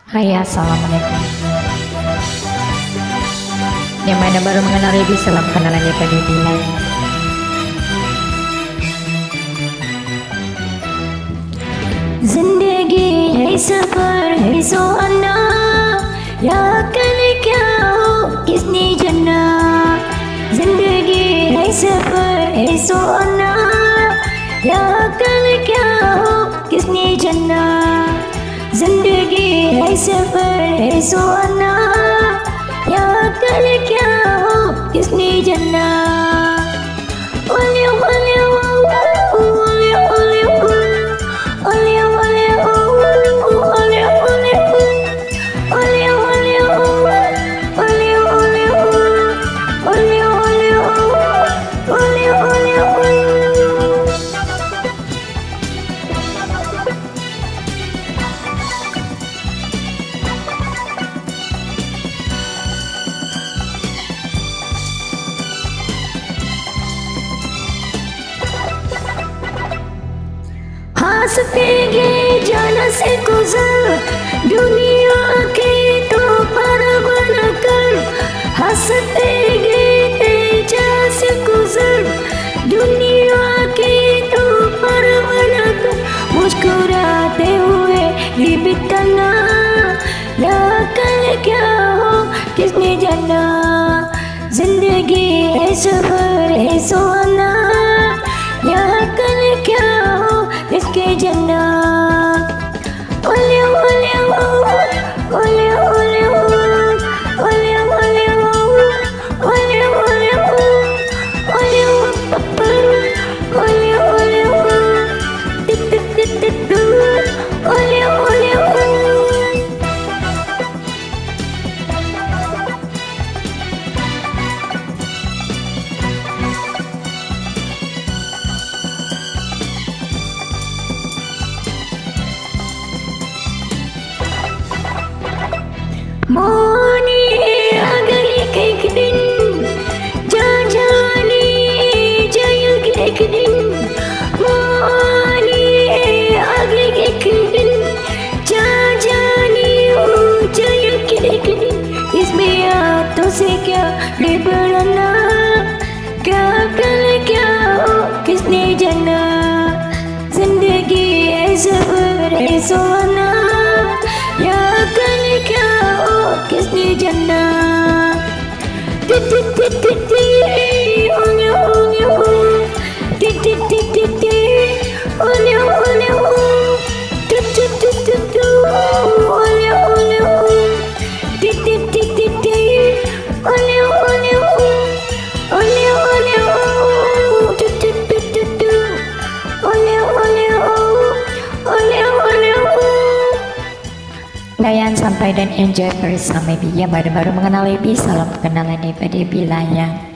Hai, assalamualaikum. Yang mana baru mengenal Debbie, salam kenalan daripada Bilal. जिंदगी है सफर है सो आना, या कल क्या हो किसने जाना। जिंदगी है सफर है सो आना, या कल क्या हो किसने जाना। जिंदगी है सफर है सो आना, या कल क्या हो किसने जाना। हंसतेंगे जाना से गुजर दुनिया के तो पर बनकर। हंसतेंगे तेजा से गुजर दुनिया के तो पर बनकर। मुस्कुराते हुए ये बिताना, या कल क्या हो किसने जाना। जिंदगी है सफर है सो आना, या कल क्या हो इसके जाना। ओले ओले ओले ओले ओले ओले ओले ओले ओले ओले ओले टिक टिक टिक टिक ओले ओले। मोनी अगर एक दिन जा जाने जाएगी एक दिन। मोनी अगर एक दिन जा जाने जाएगी एक दिन। इसमें हाथों से क्या बढ़ना, क्या कल क्या हो किसने जाना। जिंदगी है सफर है सो आना, या कल क्या हो किसने जाना। टिक टिक टिक टिक टिक ओले ओले टिक टिक टिक टिक टिक ओले ओले टिक टिक टिक टिक ओले ओले टिक टिक टिक टिक टिक ओले ओले ओले ओले टिक टिक टिक टिक ओले ओले ओले ओले। Layan sampai dan enjoy bersama Debbie. Yang baru-baru mengenal Debbie, salam kenalan daripada Bilal.